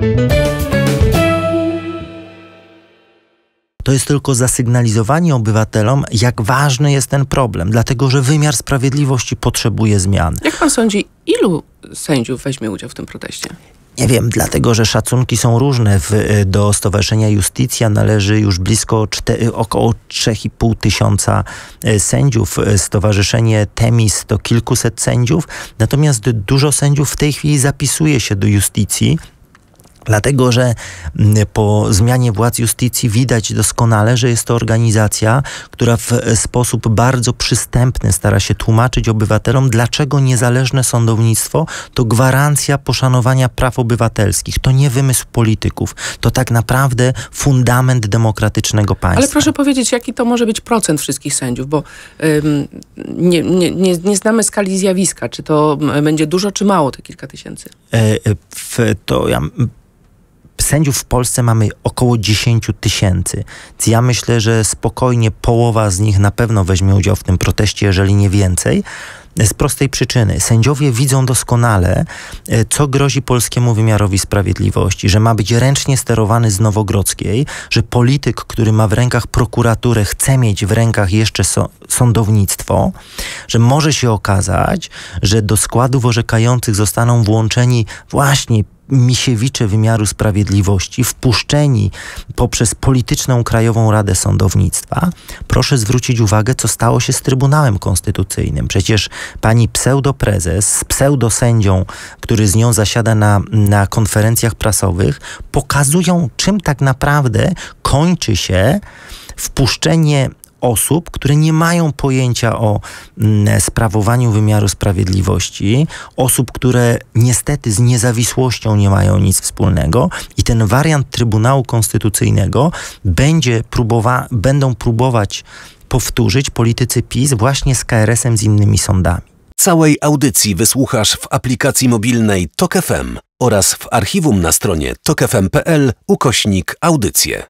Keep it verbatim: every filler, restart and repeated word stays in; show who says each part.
Speaker 1: To jest tylko zasygnalizowanie obywatelom, jak ważny jest ten problem, dlatego że wymiar sprawiedliwości potrzebuje zmian.
Speaker 2: Jak pan sądzi, ilu sędziów weźmie udział w tym proteście?
Speaker 1: Nie wiem, dlatego że szacunki są różne. W, do Stowarzyszenia Iustitia należy już blisko cztery, około trzy i pół tysiąca sędziów. Stowarzyszenie Temis to kilkuset sędziów. Natomiast dużo sędziów w tej chwili zapisuje się do Iustitii. Dlatego, że po zmianie władz justycji widać doskonale, że jest to organizacja, która w sposób bardzo przystępny stara się tłumaczyć obywatelom, dlaczego niezależne sądownictwo to gwarancja poszanowania praw obywatelskich. To nie wymysł polityków. To tak naprawdę fundament demokratycznego państwa.
Speaker 2: Ale proszę powiedzieć, jaki to może być procent wszystkich sędziów, bo ym, nie, nie, nie, nie znamy skali zjawiska. Czy to będzie dużo, czy mało, te kilka tysięcy?
Speaker 1: E, w, to ja... Sędziów w Polsce mamy około dziesięć tysięcy. Więc ja myślę, że spokojnie połowa z nich na pewno weźmie udział w tym proteście, jeżeli nie więcej. Z prostej przyczyny. Sędziowie widzą doskonale, co grozi polskiemu wymiarowi sprawiedliwości, że ma być ręcznie sterowany z Nowogrodzkiej, że polityk, który ma w rękach prokuraturę, chce mieć w rękach jeszcze so, sądownictwo, że może się okazać, że do składów orzekających zostaną włączeni właśnie Misiewicze wymiaru sprawiedliwości, wpuszczeni poprzez polityczną Krajową Radę Sądownictwa. Proszę zwrócić uwagę, co stało się z Trybunałem Konstytucyjnym. Przecież pani pseudoprezes z pseudosędzią, który z nią zasiada na, na konferencjach prasowych, pokazują, czym tak naprawdę kończy się wpuszczenie osób, które nie mają pojęcia o mm, sprawowaniu wymiaru sprawiedliwości, osób, które niestety z niezawisłością nie mają nic wspólnego i ten wariant Trybunału Konstytucyjnego będzie próbowa- będą próbować powtórzyć politycy PiS właśnie z K R S em, z innymi sądami.
Speaker 3: Całej audycji wysłuchasz w aplikacji mobilnej Tok F M oraz w archiwum na stronie tok f m kropka p l ukośnik audycje.